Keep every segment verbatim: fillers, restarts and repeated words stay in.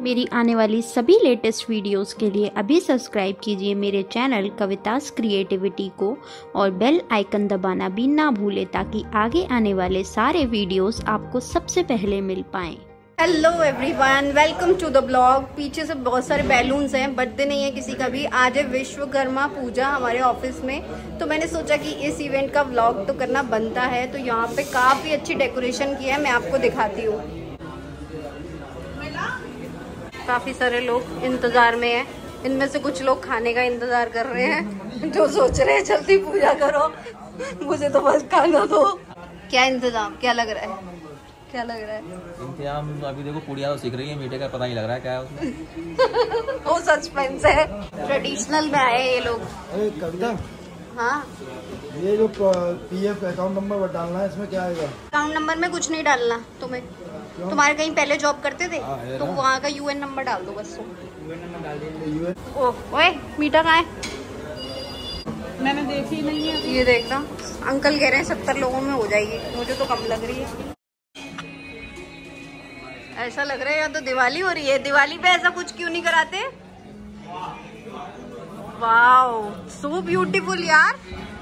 मेरी आने वाली सभी लेटेस्ट वीडियोस के लिए अभी सब्सक्राइब कीजिए मेरे चैनल कवितास क्रिएटिविटी को और बेल आइकन दबाना भी ना भूलें ताकि आगे आने वाले सारे वीडियोस आपको सबसे पहले मिल पाएं। Hello everyone, welcome to the blog. पीछे से बहुत सारे बैलून्स हैं, बर्थडे नहीं है किसी का भी। आज है विश्वकर्मा पूजा हमारे ऑफिस में, तो मैंने सोचा कि इस इवेंट का व्लॉग तो करना बनता है। तो यहाँ पे काफ़ी अच्छी डेकोरेशन की है, मैं आपको दिखाती हूँ। काफ़ी सारे लोग इंतज़ार में हैं, इनमें से कुछ लोग खाने का इंतज़ार कर रहे हैं, जो सोच रहे हैं जल्दी पूजा करो, मुझे तो बस खाना दो। क्या इंतज़ाम, क्या लग रहा है, क्या लग रहा है? इंतजाम अभी देखो, पूड़िया तो सीख रही है, मीठे का पता नहीं लग रहा है क्या है उसमें। वो सस्पेंस है। ट्रेडिशनल में आए ये लोग। अरे कविता, हाँ, ये जो पीएफ अकाउंट नंबर डालना है, इसमें क्या आएगा? अकाउंट नंबर में कुछ नहीं डालना तुम्हें। क्यों? तुम्हारे कहीं पहले जॉब करते थे तो वहाँ का यूएन नंबर डाल दो बस। यूएन नंबर डाल दिया। ओह, ओए मीठा कहाँ है? मैंने देखी नहीं है। ये देखना, अंकल कह रहे हैं सत्तर लोगों में हो जाएगी, मुझे तो कम लग रही है। ऐसा लग रहा है या तो दिवाली हो रही है। दिवाली पे ऐसा कुछ क्यों नहीं कराते? वाओ, सो ब्यूटीफुल यार।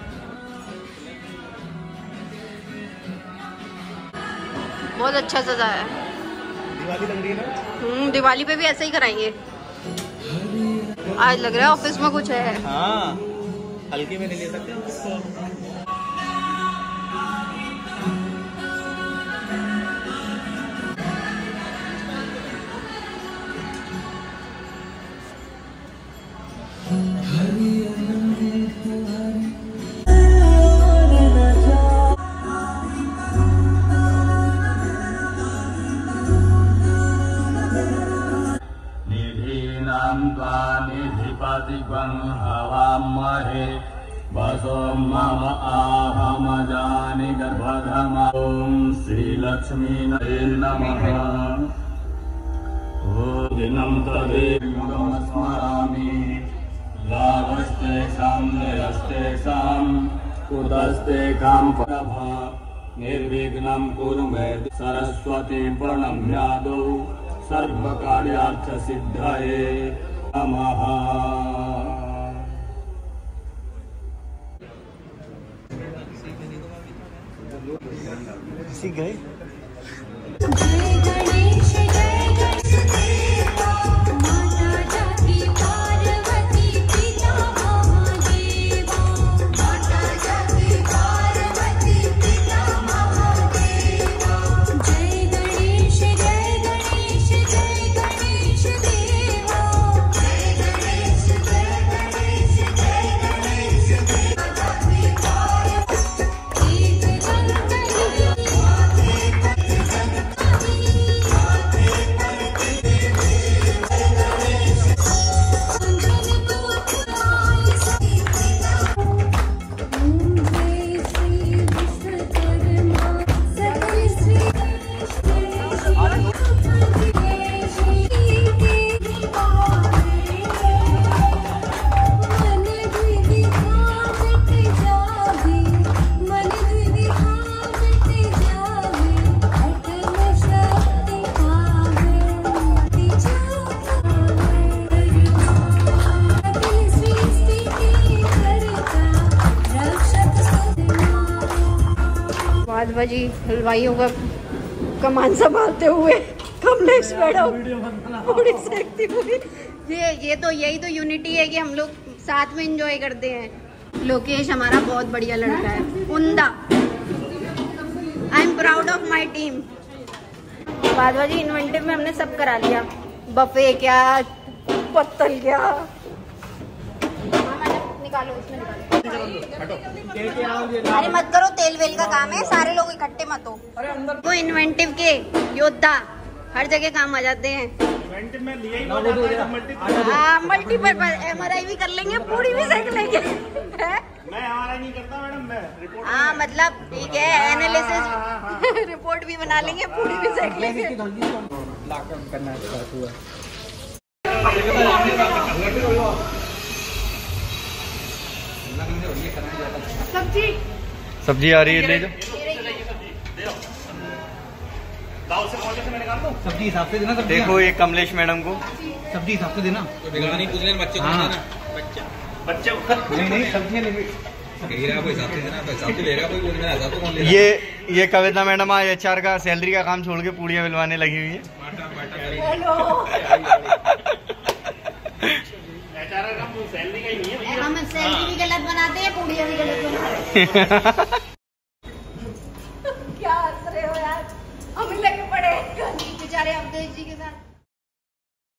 बहुत अच्छा सजाया है। दिवाली लग रही है ना? हम्म, दिवाली पे भी ऐसा ही कराएंगे। आज लग रहा है ऑफिस में कुछ है। हाँ, हल्के में नहीं ले सकते। हवामहे वसो मम आहमजानि गर्भधमा। ओम श्री लक्ष्मी नमः। ओ दिनं तदेवं स्मरामि। लाभस्ते साम्यस्ते साम कुतस्ते काम प्रभा। निर्विघ्नं कुरु मे सरस्वती प्रणम्यादौ सर्वकार्यार्थ सिद्धये नमः। सीख गए? जी हलवाइयों का कमान संभालते हुए कमलेश मैडम पूरी सेकती हुई। ये ये तो यही तो यूनिटी है कि हम लोग साथ में एंजॉय करते हैं। लोकेश हमारा बहुत बढ़िया लड़का है, उम्दा। I am proud of my team. बादवा जी इन्वेंटिव में हमने सब करा लिया, बफे क्या, पत्तल क्या। निकालो, उसमें निकालो। अरे मत करो, तेल वेल का काम है, सारे लोग इकट्ठे मत हो। वो इन्वेंटिव के योद्धा हर जगह काम आ जाते हैं। इन्वेंटिव में लिया ही हाँ, मल्टीपर्पज एम आर आई भी कर लेंगे, पूरी भी सेक लेंगे। मैं एम आर आई नहीं करता मैडम, मैं रिपोर्ट। हाँ मतलब ठीक है, एनालिसिस रिपोर्ट भी बना लेंगे, पूरी भी सेक लेंगे। सब्जी सब्जी आ रही है, ले जाओ। सब्जी हिसाब से देना। देखो ये कमलेश मैडम को सब्जी हिसाब से देना। बिगड़ा नहीं कुछ नहीं, बच्चे को हाँ। देना। बच्चा बच्चे नहीं नहीं सब्जियाँ लेंगे। घेरा कोई हिसाब से देना, हिसाब से लेगा कोई, मेरा हिसाब तो कौन लेगा। ये ये कविता मैडम आज एच आर का सैलरी का काम छोड़ के पूड़ियाँ मिलवाने लगी हुई है। हम सैलरी भी गलत बनाते हैं, पूड़ियाँ भी गलत बनाते हैं। क्या हंस रहे हो यार, हम ही लगे पड़े बेचारे अवधेश जी के साथ।